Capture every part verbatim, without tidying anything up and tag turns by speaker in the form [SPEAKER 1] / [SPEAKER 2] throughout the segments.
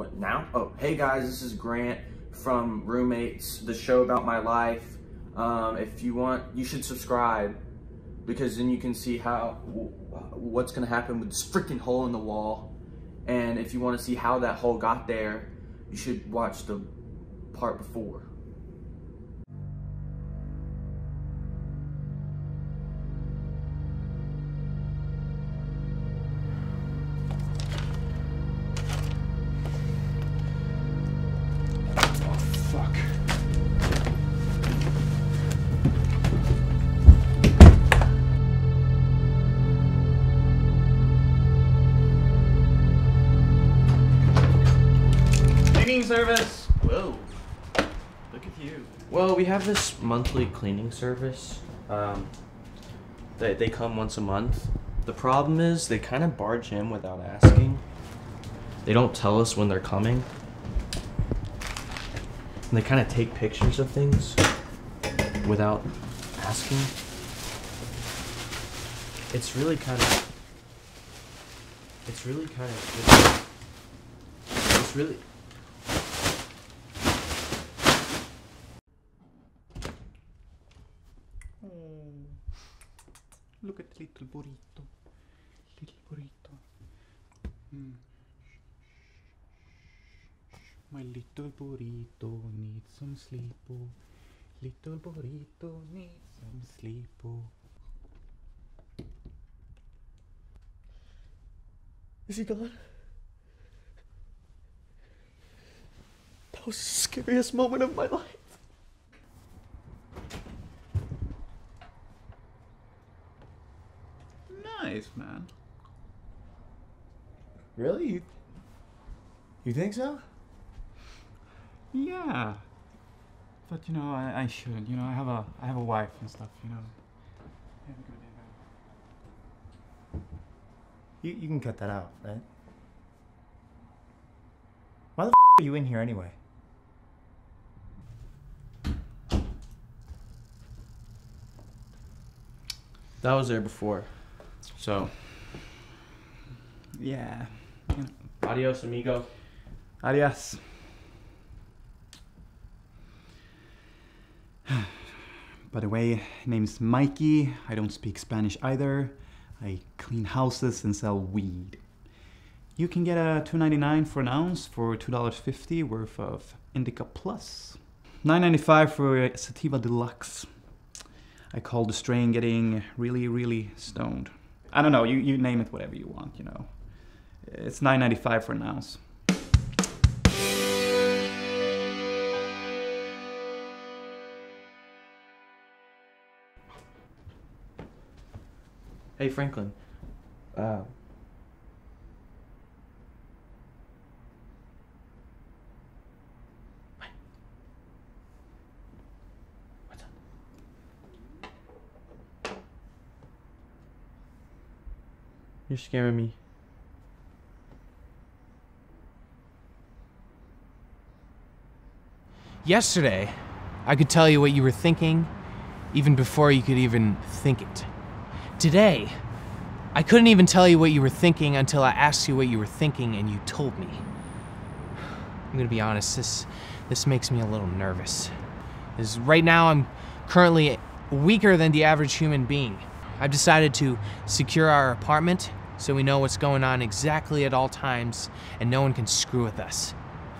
[SPEAKER 1] What now? Oh, hey guys, this is Grant from Roommates, the show about my life. Um, if you want, you should subscribe, because then you can see how what's gonna happen with this freaking hole in the wall. And if you want to see how that hole got there, you should watch the part before.
[SPEAKER 2] Service. Whoa. Look at you.
[SPEAKER 1] Well, we have this monthly cleaning service. Um, they, they come once a month. The problem is they kind of barge in without asking. They don't tell us when they're coming. And they kind of take pictures of things without asking. It's really kind of... It's really kind of... It's really...
[SPEAKER 2] Look at the little burrito. Little burrito. Mm. My little burrito needs some sleep. Oh. Little burrito needs some sleep. Oh.
[SPEAKER 1] Is he gone? That was the scariest moment of my life.
[SPEAKER 2] Nice, man.
[SPEAKER 3] Really? You, you think so?
[SPEAKER 2] Yeah. But you know, I, I should. You know, I have a I have a wife and stuff. You know.
[SPEAKER 3] You you can cut that out, right? Why the f are you in here anyway?
[SPEAKER 1] That was there before. So,
[SPEAKER 2] Yeah.
[SPEAKER 1] adios, amigo.
[SPEAKER 2] Adios. By the way, name's Mikey. I don't speak Spanish either. I clean houses and sell weed. You can get a two ninety-nine for an ounce for two dollars fifty worth of Indica Plus. nine ninety-five for a Sativa Deluxe. I call the strain getting really, really stoned. I don't know, you, you name it whatever you want, you know. It's nine ninety-five for an ounce.
[SPEAKER 1] Hey, Franklin. Uh, what's up? You're scaring me.
[SPEAKER 4] Yesterday, I could tell you what you were thinking, even before you could even think it. Today, I couldn't even tell you what you were thinking until I asked you what you were thinking and you told me. I'm gonna be honest, this this makes me a little nervous. Because right now I'm currently weaker than the average human being. I've decided to secure our apartment so we know what's going on exactly at all times and no one can screw with us.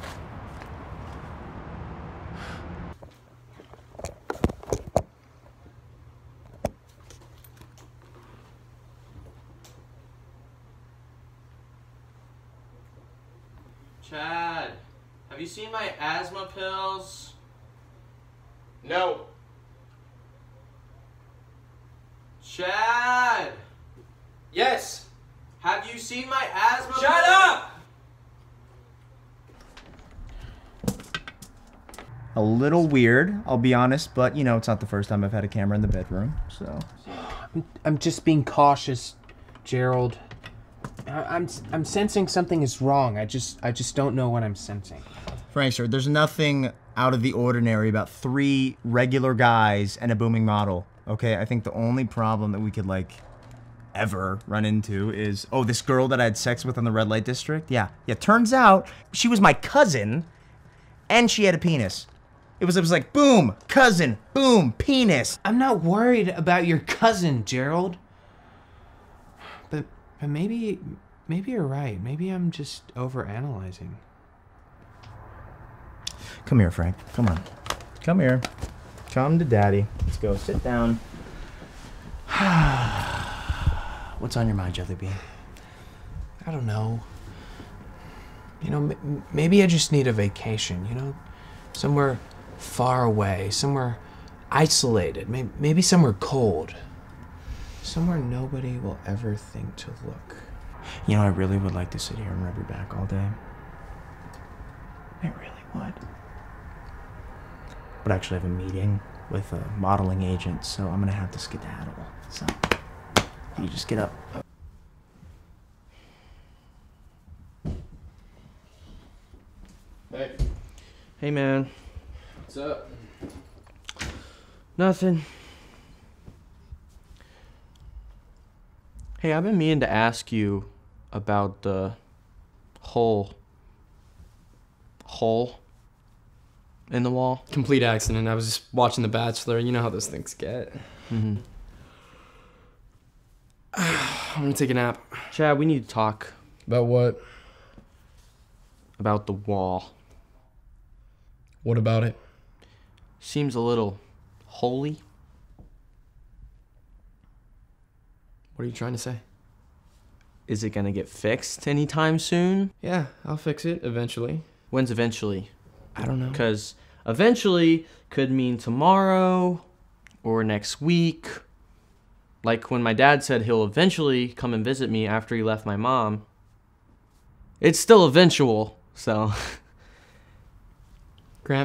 [SPEAKER 1] Chad, have you seen my asthma pills?
[SPEAKER 5] No.
[SPEAKER 1] Chad!
[SPEAKER 5] Yes.
[SPEAKER 1] Have you seen my asthma
[SPEAKER 5] Shut
[SPEAKER 1] pills?
[SPEAKER 5] up!
[SPEAKER 3] A little weird, I'll be honest, but you know, it's not the first time I've had a camera in the bedroom, so.
[SPEAKER 4] I'm, I'm just being cautious, Gerald. I, I'm I'm sensing something is wrong. I just I just don't know what I'm sensing.
[SPEAKER 3] Frankster, there's nothing out of the ordinary about three regular guys and a booming model, okay? I think the only problem that we could, like, ever run into is, oh, this girl that I had sex with on the red light district? Yeah. Yeah, turns out she was my cousin, and she had a penis. It was, it was like, boom, cousin, boom, penis.
[SPEAKER 4] I'm not worried about your cousin, Gerald. But, but maybe, maybe you're right. Maybe I'm just overanalyzing.
[SPEAKER 3] Come here, Frank. Come on. Come here. Come to daddy. Let's go. Sit down. What's on your mind, Jellybean?
[SPEAKER 4] I don't know. You know, m maybe I just need a vacation, you know? Somewhere far away, somewhere isolated, maybe, maybe somewhere cold. Somewhere nobody will ever think to look.
[SPEAKER 3] You know, I really would like to sit here and rub your back all day. I really would. But I actually have a meeting with a modeling agent, so I'm gonna have to skedaddle. So, you just get up.
[SPEAKER 5] Hey.
[SPEAKER 1] Hey, man.
[SPEAKER 5] What's up?
[SPEAKER 1] Nothing. Hey, I've been meaning to ask you about the hole. Hole in the wall.
[SPEAKER 6] Complete accident. I was just watching The Bachelor. You know how those things get.
[SPEAKER 1] Mm-hmm.
[SPEAKER 6] I'm gonna take a nap.
[SPEAKER 1] Chad, we need to talk
[SPEAKER 6] About what?
[SPEAKER 1] about the wall.
[SPEAKER 6] What about it?
[SPEAKER 1] Seems a little holy.
[SPEAKER 6] What are you trying to say?
[SPEAKER 1] Is it gonna get fixed anytime soon?
[SPEAKER 6] Yeah, I'll fix it eventually.
[SPEAKER 1] When's eventually?
[SPEAKER 6] I don't know.
[SPEAKER 1] Because eventually could mean tomorrow or next week. Like when my dad said he'll eventually come and visit me after he left my mom. It's still eventual, so.
[SPEAKER 6] Grant,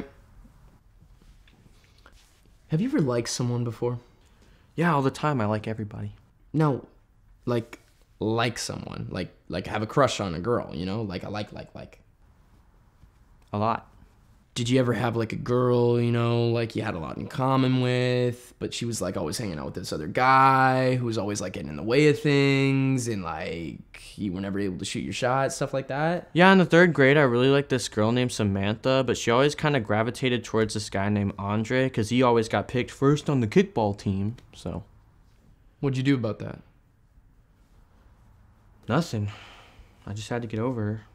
[SPEAKER 6] have you ever liked someone before?
[SPEAKER 1] Yeah, all the time. I like everybody.
[SPEAKER 6] No, like, like someone. Like, like have a crush on a girl, you know? Like, I like, like, like.
[SPEAKER 1] A lot.
[SPEAKER 6] Did you ever have like a girl, you know, like you had a lot in common with, but she was like always hanging out with this other guy who was always like getting in the way of things and like you were never able to shoot your shot, stuff like that?
[SPEAKER 1] Yeah, in the third grade, I really liked this girl named Samantha, but she always kind of gravitated towards this guy named Andre because he always got picked first on the kickball team, so.
[SPEAKER 6] What'd you do about that?
[SPEAKER 1] Nothing. I just had to get over her.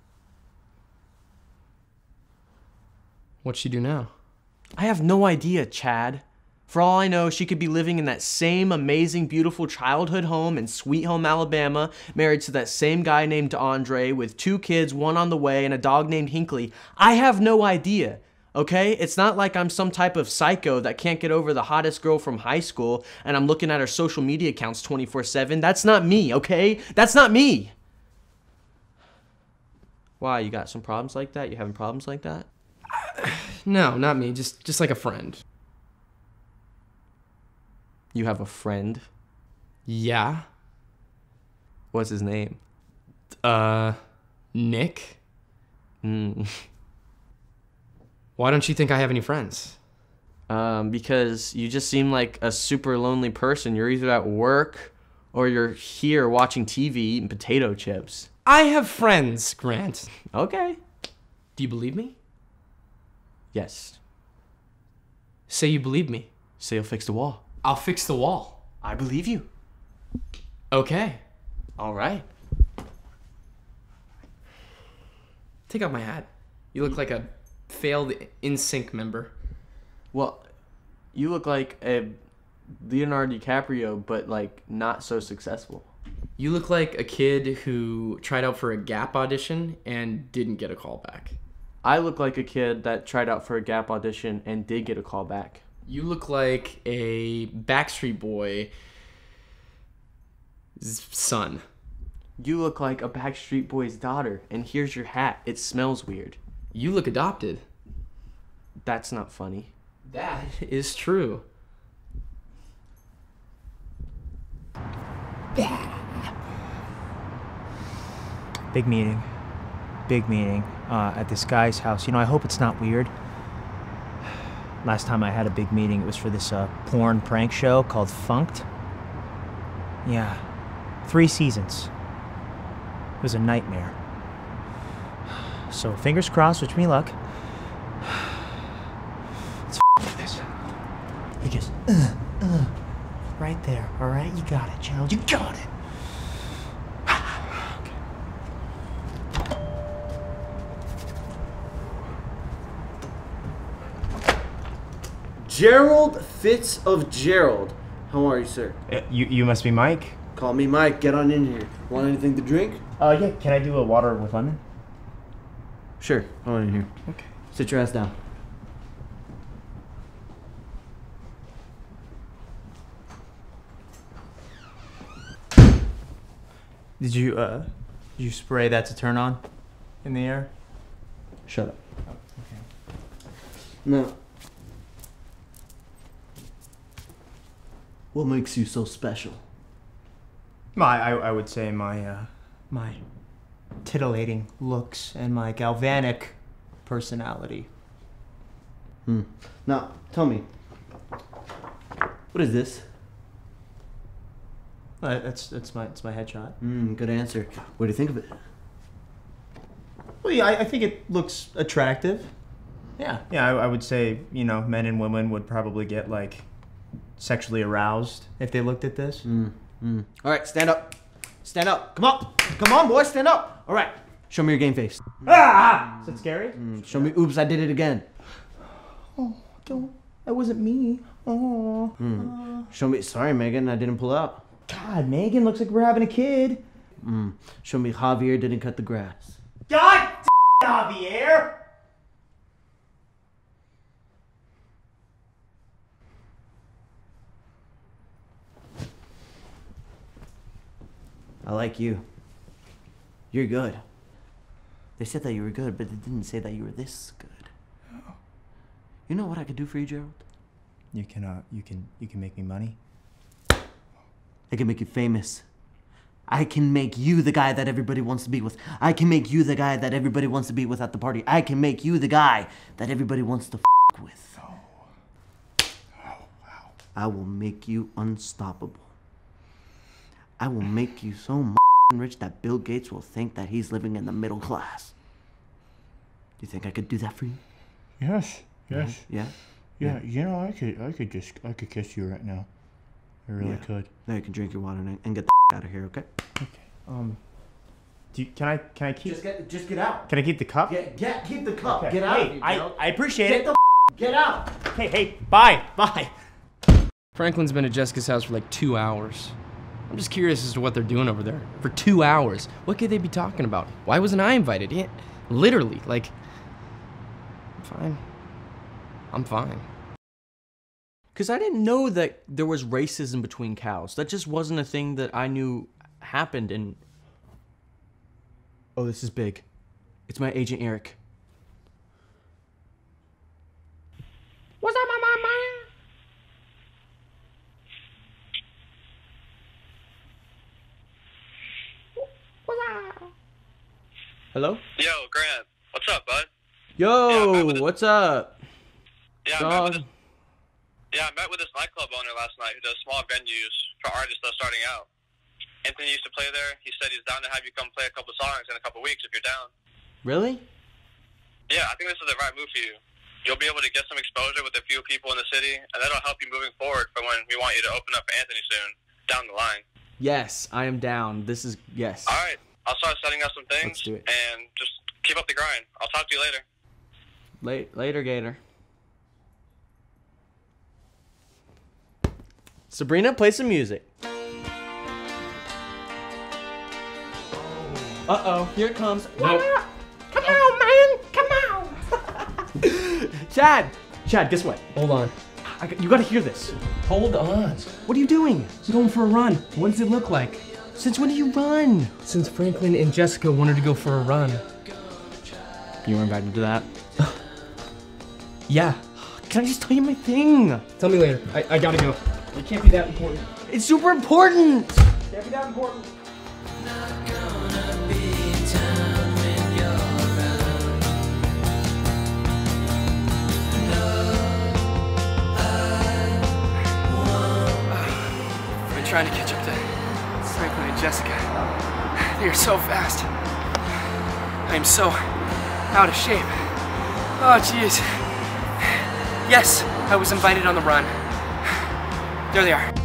[SPEAKER 6] What'd she do now?
[SPEAKER 1] I have no idea, Chad. For all I know, she could be living in that same amazing, beautiful childhood home in Sweet Home, Alabama, married to that same guy named Andre, with two kids, one on the way, and a dog named Hinckley. I have no idea, okay? It's not like I'm some type of psycho that can't get over the hottest girl from high school, and I'm looking at her social media accounts twenty-four seven. That's not me, okay? That's not me! Why, you got some problems like that? You having problems like that?
[SPEAKER 6] No, not me. Just just like a friend.
[SPEAKER 1] You have a friend?
[SPEAKER 6] Yeah.
[SPEAKER 1] What's his name?
[SPEAKER 6] Uh, Nick?
[SPEAKER 1] Hmm.
[SPEAKER 6] Why don't you think I have any friends?
[SPEAKER 1] Um, because you just seem like a super lonely person. You're either at work or you're here watching T V eating potato chips.
[SPEAKER 6] I have friends, Grant.
[SPEAKER 1] Okay.
[SPEAKER 6] Do you believe me?
[SPEAKER 1] Yes.
[SPEAKER 6] Say you believe me.
[SPEAKER 1] Say you'll fix the wall.
[SPEAKER 6] I'll fix the wall.
[SPEAKER 1] I believe you.
[SPEAKER 6] Okay.
[SPEAKER 1] All right.
[SPEAKER 6] Take off my hat. You look like a failed N Sync member.
[SPEAKER 1] Well, you look like a Leonardo DiCaprio, but like not so successful.
[SPEAKER 6] You look like a kid who tried out for a Gap audition and didn't get a call back.
[SPEAKER 1] I look like a kid that tried out for a Gap audition and did get a call back.
[SPEAKER 6] You look like a Backstreet Boy son.
[SPEAKER 1] You look like a Backstreet Boy's daughter, and here's your hat. It smells weird.
[SPEAKER 6] You look adopted.
[SPEAKER 1] That's not funny.
[SPEAKER 6] That is true.
[SPEAKER 3] Big meeting. Big meeting uh, at this guy's house. You know, I hope it's not weird. Last time I had a big meeting, it was for this uh, porn prank show called Funked. Yeah, Three seasons. It was a nightmare. So fingers crossed, wish me luck. Let's f do this. Because, uh, uh, right there, alright? You got it, Gerald, you got it.
[SPEAKER 7] Gerald Fitz of Gerald. How are you, sir?
[SPEAKER 3] Uh, you, you must be Mike?
[SPEAKER 7] Call me Mike. Get on in here. Want anything to drink?
[SPEAKER 3] Uh, yeah, can I do a water with lemon?
[SPEAKER 7] Sure. Come on in here.
[SPEAKER 3] Okay.
[SPEAKER 7] Sit your ass down.
[SPEAKER 3] Did you, uh, did you spray that to turn on in the air?
[SPEAKER 7] Shut up.
[SPEAKER 3] Oh, okay.
[SPEAKER 7] Now, what makes you so special?
[SPEAKER 3] My, I, I would say my, uh, my titillating looks and my galvanic personality.
[SPEAKER 7] Hmm. Now, tell me, what is this?
[SPEAKER 3] Uh, that's that's my it's my headshot.
[SPEAKER 7] Hmm. Good answer. What do you think of it?
[SPEAKER 3] Well, yeah, I, I think it looks attractive. Yeah, yeah. I, I would say, you know, men and women would probably get like sexually aroused if they looked at this.
[SPEAKER 7] Hmm. Hmm. All right, stand up. Stand up. Come on. Come on, boy. Stand up. All right. Show me your game face.
[SPEAKER 3] Ah! Is that scary?
[SPEAKER 7] Mm, show me. Oops, I did it again.
[SPEAKER 3] Oh, don't. That wasn't me. Oh.
[SPEAKER 7] Mm. Uh. Show me. Sorry, Megan. I didn't pull out.
[SPEAKER 3] God, Megan, looks like we're having a kid.
[SPEAKER 7] Mm. Show me Javier didn't cut the grass.
[SPEAKER 3] God, Javier!
[SPEAKER 7] I like you. You're good. They said that you were good, but they didn't say that you were this good. You know what I could do for you, Gerald?
[SPEAKER 3] You can, uh, you can, you can make me money.
[SPEAKER 7] I can make you famous. I can make you the guy that everybody wants to be with. I can make you the guy that everybody wants to be with at the party. I can make you the guy that everybody wants to f with.
[SPEAKER 3] Oh. Oh, wow.
[SPEAKER 7] I will make you unstoppable. I will make you so m rich that Bill Gates will think that he's living in the middle class. Do you think I could do that for you?
[SPEAKER 8] Yes, yes.
[SPEAKER 7] Yeah?
[SPEAKER 8] Yeah, you know, I could, I could just, I could kiss you right now. I really
[SPEAKER 7] Yeah.
[SPEAKER 8] could.
[SPEAKER 7] Now you can drink your water and, and get the out of here, okay?
[SPEAKER 3] Okay. Um. Do you, can I can I keep
[SPEAKER 7] Just get, just get out.
[SPEAKER 3] can I keep the cup?
[SPEAKER 7] Get, get, keep the cup.
[SPEAKER 3] Okay.
[SPEAKER 7] Get out.
[SPEAKER 3] Hey,
[SPEAKER 7] of here,
[SPEAKER 3] I
[SPEAKER 7] Gerald.
[SPEAKER 3] I appreciate
[SPEAKER 7] Get
[SPEAKER 3] it.
[SPEAKER 7] the get out.
[SPEAKER 3] Hey, hey, bye, bye.
[SPEAKER 6] Franklin's been at Jessica's house for like two hours. I'm just curious as to what they're doing over there. For two hours. What could they be talking about? Why wasn't I invited? Yeah, literally, like, I'm fine. I'm fine.
[SPEAKER 1] Because I didn't know that there was racism between cows. That just wasn't a thing that I knew happened in... Oh, this is big. It's my agent, Eric.
[SPEAKER 9] What's up, my man? What's up?
[SPEAKER 1] Hello?
[SPEAKER 10] Yo, Grant. What's up, bud?
[SPEAKER 1] Yo,
[SPEAKER 10] Yeah, I met with
[SPEAKER 1] what's up?
[SPEAKER 10] Yeah, I met with
[SPEAKER 1] Dog.
[SPEAKER 10] this, yeah, I met with this nightclub owner last night who does small venues for artists that are starting out. Anthony used to play there. He said he's down to have you come play a couple songs in a couple weeks if you're down.
[SPEAKER 1] Really?
[SPEAKER 10] Yeah, I think this is the right move for you. You'll be able to get some exposure with a few people in the city, and that'll help you moving forward for when we want you to open up for Anthony soon, down the line.
[SPEAKER 1] Yes, I am down. This is... Yes.
[SPEAKER 10] All right, I'll start setting up some things,
[SPEAKER 1] Let's do it.
[SPEAKER 10] and just keep up the grind. I'll talk to you later.
[SPEAKER 1] Late, later, Gator. Sabrina, play some music. Uh-oh, here it comes.
[SPEAKER 9] Nope. Come on, man. Come on.
[SPEAKER 1] Chad! Chad, guess what?
[SPEAKER 6] Hold on.
[SPEAKER 1] I got, you gotta hear this.
[SPEAKER 6] Hold on.
[SPEAKER 1] What are you doing?
[SPEAKER 6] I'm going for a run. What does it look like?
[SPEAKER 1] Since when do you run?
[SPEAKER 6] Since Franklin and Jessica wanted to go for a run.
[SPEAKER 1] You were invited to that?
[SPEAKER 6] Yeah.
[SPEAKER 1] Can I just tell you my thing?
[SPEAKER 6] Tell me later. I, I gotta go. It can't be that important.
[SPEAKER 1] It's super important!
[SPEAKER 6] Can't be that important.
[SPEAKER 11] I've been trying to catch up to Franklin and
[SPEAKER 6] Jessica. They are so fast. I am so out of shape. Oh, jeez. Yes, I was invited on the run. There they are.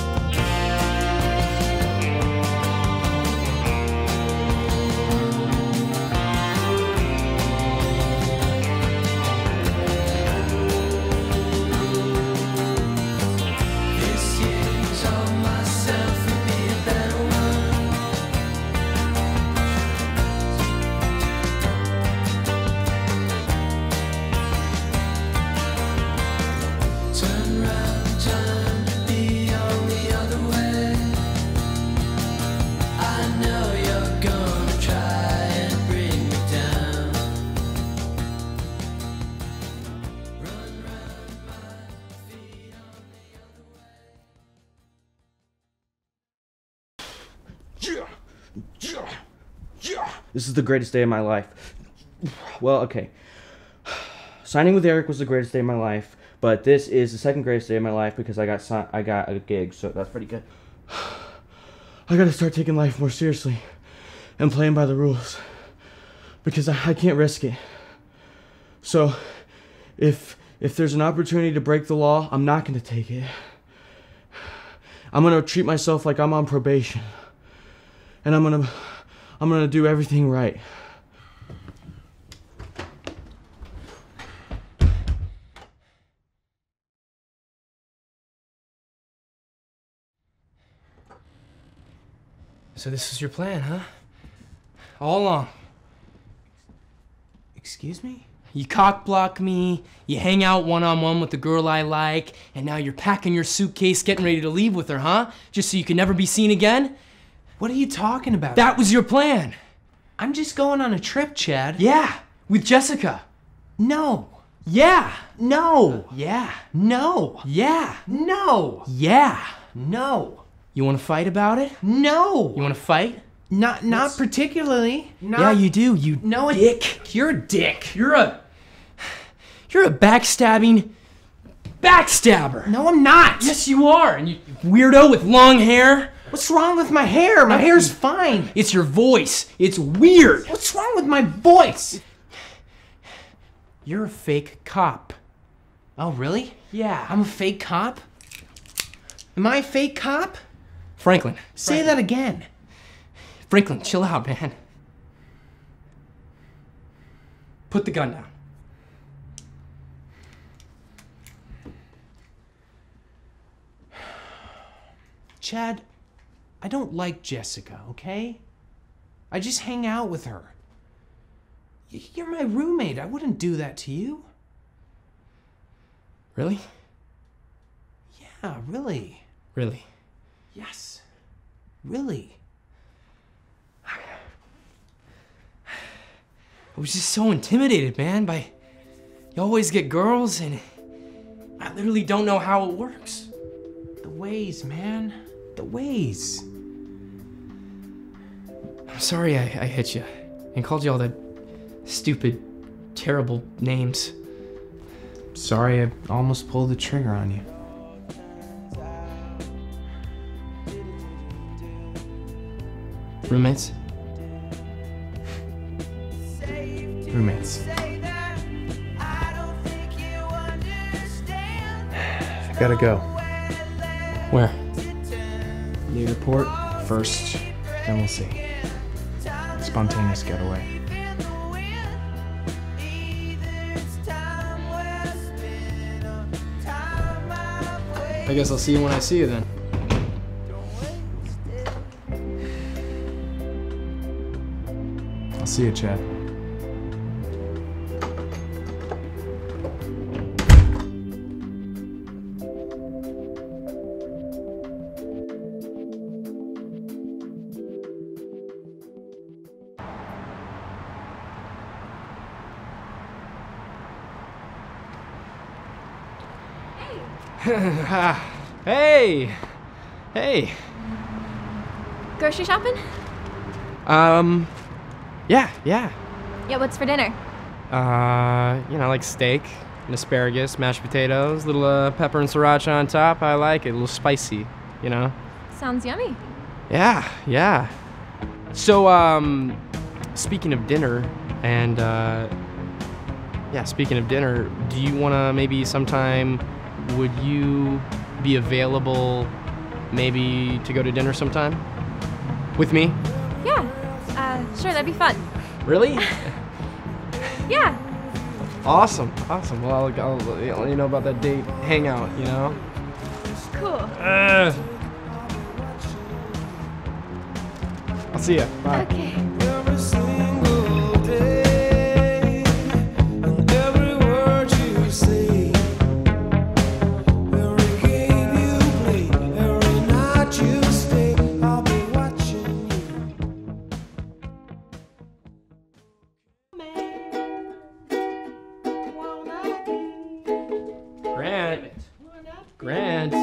[SPEAKER 1] This is the greatest day of my life. Well, okay. Signing with Eric was the greatest day of my life, but this is the second greatest day of my life because I got si I got a gig, so that's pretty good. I gotta start taking life more seriously and playing by the rules because I, I can't risk it. So, if if there's an opportunity to break the law, I'm not gonna take it. I'm gonna treat myself like I'm on probation, and I'm gonna. I'm gonna do everything right.
[SPEAKER 6] So this was your plan, huh? All along. Excuse me? You cock block me, you hang out one-on-one with the girl I like, and now you're packing your suitcase, getting ready to leave with her, huh? Just so you can never be seen again?
[SPEAKER 4] What are you talking about?
[SPEAKER 6] That was your plan.
[SPEAKER 4] I'm just going on a trip, Chad.
[SPEAKER 6] Yeah, with Jessica.
[SPEAKER 4] No.
[SPEAKER 6] Yeah.
[SPEAKER 4] No.
[SPEAKER 6] Yeah.
[SPEAKER 4] No.
[SPEAKER 6] Yeah.
[SPEAKER 4] No.
[SPEAKER 6] Yeah.
[SPEAKER 4] No.
[SPEAKER 6] You want to fight about it?
[SPEAKER 4] No.
[SPEAKER 6] You want to fight?
[SPEAKER 4] Not not Let's... particularly. Not...
[SPEAKER 6] Yeah, you do. You
[SPEAKER 4] no, it...
[SPEAKER 6] dick.
[SPEAKER 4] You're a dick.
[SPEAKER 6] You're a You're a backstabbing backstabber.
[SPEAKER 4] No, I'm not.
[SPEAKER 6] Yes, you are. And you weirdo with long hair.
[SPEAKER 4] What's wrong with my hair? My hair's fine.
[SPEAKER 6] It's your voice. It's weird.
[SPEAKER 4] What's wrong with my voice?
[SPEAKER 6] You're a fake cop.
[SPEAKER 4] Oh, really?
[SPEAKER 6] Yeah.
[SPEAKER 4] I'm a fake cop? Am I a fake cop?
[SPEAKER 6] Franklin.
[SPEAKER 4] Say
[SPEAKER 6] Franklin.
[SPEAKER 4] that again.
[SPEAKER 6] Franklin, chill out, man. Put the gun down. Chad, I don't like Jessica, okay? I just hang out with her. You're my roommate. I wouldn't do that to you. Really?
[SPEAKER 4] Yeah, really.
[SPEAKER 6] Really?
[SPEAKER 4] Yes. Really.
[SPEAKER 6] I was just so intimidated, man, by... You always get girls, and I literally don't know how it works.
[SPEAKER 4] The ways, man. The ways.
[SPEAKER 6] I'm sorry I, I hit you and called you all that stupid, terrible names. Sorry I almost pulled the trigger on you. Roommates? Roommates.
[SPEAKER 4] I gotta go.
[SPEAKER 6] Where?
[SPEAKER 4] The airport first, then we'll see. Spontaneous getaway.
[SPEAKER 6] I guess I'll see you when I see you then.
[SPEAKER 4] I'll see you, Chad.
[SPEAKER 6] Hey! Hey!
[SPEAKER 11] Grocery shopping?
[SPEAKER 6] Um, yeah, yeah.
[SPEAKER 11] Yeah, what's for dinner?
[SPEAKER 6] Uh, you know, like steak and asparagus, mashed potatoes, little uh, pepper and sriracha on top. I like it, a little spicy, you know?
[SPEAKER 11] Sounds yummy.
[SPEAKER 6] Yeah, yeah. So, um, speaking of dinner, and, uh, yeah, speaking of dinner, do you want to maybe sometime, would you be available maybe to go to dinner sometime? With me?
[SPEAKER 11] Yeah, uh, sure, that'd be fun.
[SPEAKER 6] Really?
[SPEAKER 11] Yeah.
[SPEAKER 6] Awesome, awesome. Well, I'll, I'll let you know about that date hangout, you know?
[SPEAKER 11] Cool.
[SPEAKER 6] Uh, I'll see ya. Bye.
[SPEAKER 11] Okay.
[SPEAKER 6] Grant. Grant.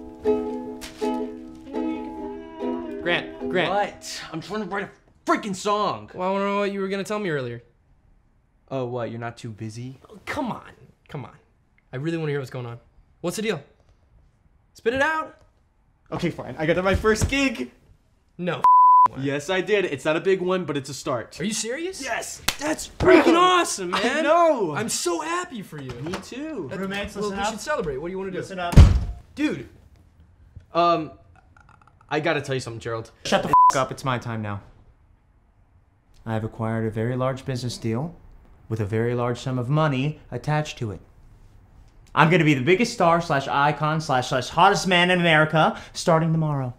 [SPEAKER 6] Grant. Grant.
[SPEAKER 1] What? I'm trying to write a freaking song.
[SPEAKER 6] Well, I want to know what you were going to tell me earlier.
[SPEAKER 1] Oh, what? You're not too busy?
[SPEAKER 6] Oh, come on. Come on. I really want to hear what's going on. What's the deal? Spit it out.
[SPEAKER 1] Okay, fine. I got my first gig.
[SPEAKER 6] No.
[SPEAKER 1] Yes, I did. It's not a big one, but it's a start.
[SPEAKER 6] Are you serious?
[SPEAKER 1] Yes.
[SPEAKER 6] That's freaking awesome, man.
[SPEAKER 1] I know.
[SPEAKER 6] I'm so happy for you.
[SPEAKER 1] Me too.
[SPEAKER 6] That,
[SPEAKER 3] Roommates,
[SPEAKER 6] well,
[SPEAKER 3] listen
[SPEAKER 6] we
[SPEAKER 3] up.
[SPEAKER 6] should celebrate. What do you want to do?
[SPEAKER 3] Listen up.
[SPEAKER 6] Dude.
[SPEAKER 1] Um, I gotta tell you something, Gerald.
[SPEAKER 3] Shut the f up. It's my time now. I have acquired a very large business deal with a very large sum of money attached to it. I'm gonna be the biggest star slash icon slash slash hottest man in America starting tomorrow.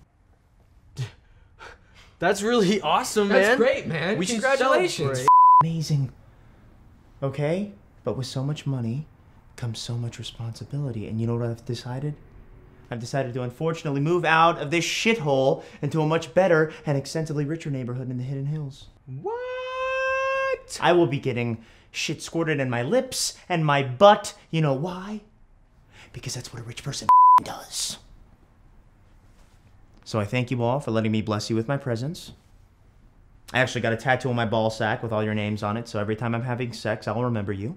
[SPEAKER 1] That's really awesome, man.
[SPEAKER 6] That's great, man.
[SPEAKER 1] We should
[SPEAKER 6] Congratulations.
[SPEAKER 1] celebrate.
[SPEAKER 3] Amazing. Okay? But with so much money comes so much responsibility. And you know what I've decided? I've decided to unfortunately move out of this shithole into a much better and extensively richer neighborhood in the Hidden Hills.
[SPEAKER 1] What?
[SPEAKER 3] I will be getting shit squirted in my lips and my butt. You know why? Because that's what a rich person does. So I thank you all for letting me bless you with my presence. I actually got a tattoo on my ball sack with all your names on it, so every time I'm having sex, I'll remember you.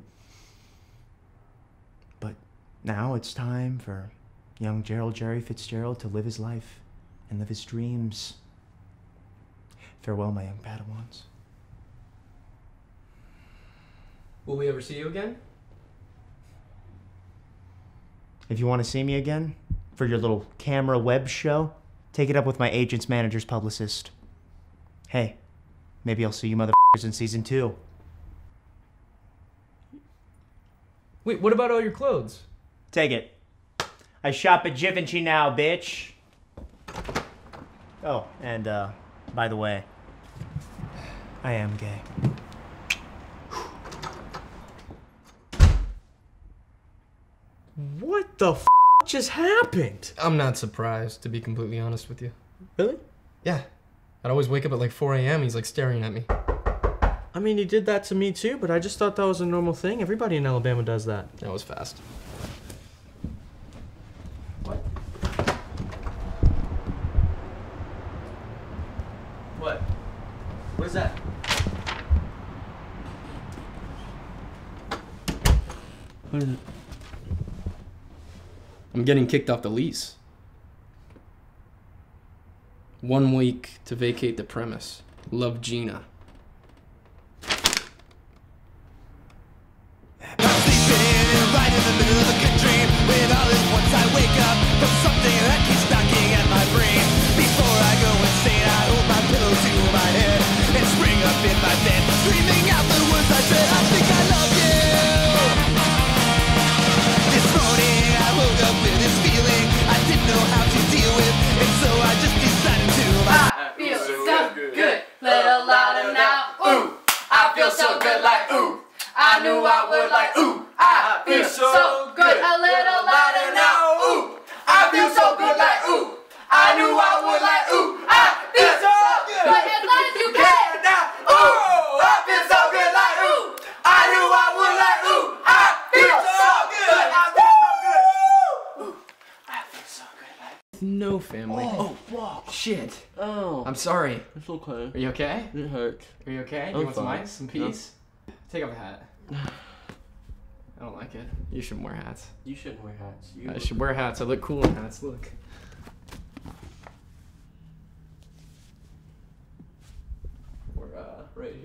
[SPEAKER 3] But now it's time for young Gerald Jerry Fitzgerald to live his life and live his dreams. Farewell, my young Padawans.
[SPEAKER 6] Will we ever see you again?
[SPEAKER 3] If you want to see me again for your little camera web show, take it up with my agent's manager's publicist. Hey, maybe I'll see you motherfuckers in season two.
[SPEAKER 6] Wait, what about all your clothes?
[SPEAKER 3] Take it. I shop at Givenchy now, bitch. Oh, and uh, by the way, I am gay.
[SPEAKER 1] What the f just happened?
[SPEAKER 6] I'm not surprised, to be completely honest with you.
[SPEAKER 1] Really?
[SPEAKER 6] Yeah. I'd always wake up at like four A M He's like staring at me.
[SPEAKER 1] I mean, he did that to me too, but I just thought that was a normal thing. Everybody in Alabama does that.
[SPEAKER 6] That was fast.
[SPEAKER 1] What? What? What is that?
[SPEAKER 6] What is it? I'm getting kicked off the lease. One week to vacate the premise. Love, Gina.
[SPEAKER 9] I knew I would like, ooh, I feel so good, a little louder now, ooh, I feel so good like, ooh, I knew I would like, ooh, I feel so good, as loud as you can now, ooh, I feel so good like, ooh, I knew I would like, ooh, I feel so good, I feel so good, ooh, I feel so good like.
[SPEAKER 6] No family.
[SPEAKER 9] Oh, fuck.
[SPEAKER 6] Shit.
[SPEAKER 9] Oh.
[SPEAKER 6] I'm sorry.
[SPEAKER 9] It's okay.
[SPEAKER 6] Are you okay?
[SPEAKER 9] It hurts.
[SPEAKER 6] Are you okay? Do
[SPEAKER 9] I'm
[SPEAKER 6] you want some
[SPEAKER 9] fine.
[SPEAKER 6] ice? Some peace? Take off the hat. I don't like it. You should wear hats.
[SPEAKER 9] You shouldn't wear hats. You
[SPEAKER 6] I should wear hats. I look cool in hats. Look.
[SPEAKER 5] right here.